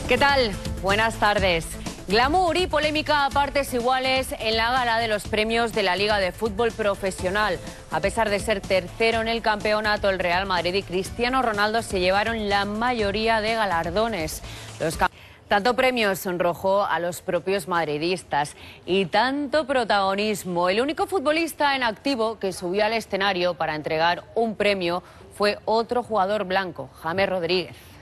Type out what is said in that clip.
¿Qué tal? Buenas tardes. Glamour y polémica a partes iguales en la gala de los premios de la Liga de Fútbol Profesional. A pesar de ser tercero en el campeonato, el Real Madrid y Cristiano Ronaldo se llevaron la mayoría de galardones. Tanto premio sonrojó a los propios madridistas y tanto protagonismo. El único futbolista en activo que subió al escenario para entregar un premio fue otro jugador blanco, James Rodríguez.